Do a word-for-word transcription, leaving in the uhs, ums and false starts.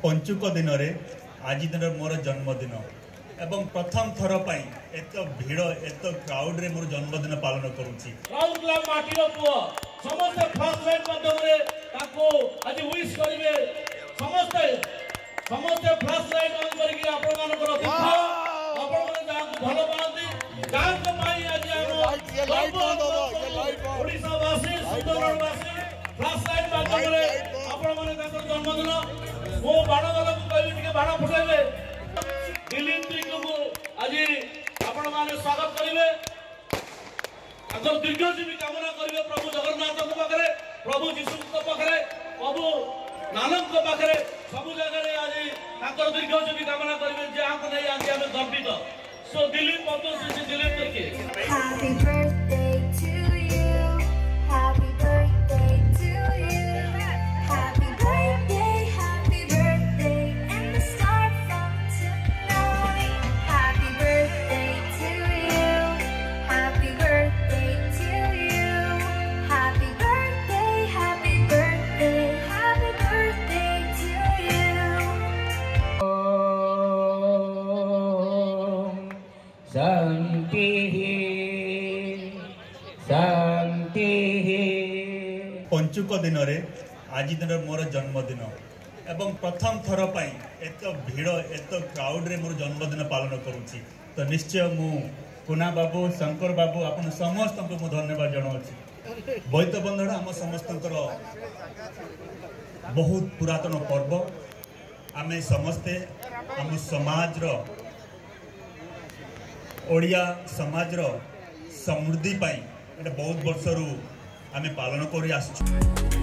पंचुक दिन आज दिन मोर जन्मदिन एवं प्रथम थर एत भीड़ एत क्राउड रे मोर जन्मदिन पालन करुच्ची। राउरकेला माटीर पुओ समस्त फर्स्ट लाइन माध्यम रे ताको आज विश करिवे समस्त समस्त फर्स्ट लाइन ऑन करके आपण मानकर दुख आपण माने जाको भलो पाती गांव माई आज हम लाइट ऑन दो ये लाइट ऑन ओडिसा वासी सुंदरगढ़ वासी फर्स्ट लाइन माध्यम रे आपण माने ताको जन्मदिन वो बाण वाला को कहबी के बाण फुटाइबे दिलीप को आज आपण माने स्वागत करिवे अगर दीर्घजीवी कामना करिवे प्रभु जगन्नाथ को पाखरे प्रभु यीशु को पाखरे प्रभु नानक को पाखरे सब जगह रे आज ताकर दीर्घजीवी कामना करिवे जे आको नै आज हम गर्वित। सो दिलीप बंधु श्री दिलीप करके happy birthday to you happy birthday to you happy birthday happy birthday and the start from tonight happy birthday to you happy birthday to you happy birthday happy birthday happy birthday to you. शांति शांति पंचुक दिन आज दिन मोर जन्मदिन एवं प्रथम थर एत भीड़ एत क्राउड रे मोर जन्मदिन पालन करुच्ची। तो निश्चय मु पुना बाबू शंकर बाबू आपन समस्त को धन्यवाद जनाऊँगी। बोईत बंधन आम समस्त बहुत पुरातन पर्व आमे समस्ते आम समाज रो ओडिया समाज रो समृद्धि पाई बहुत वर्ष आमे पालन कर आसुଛୁ।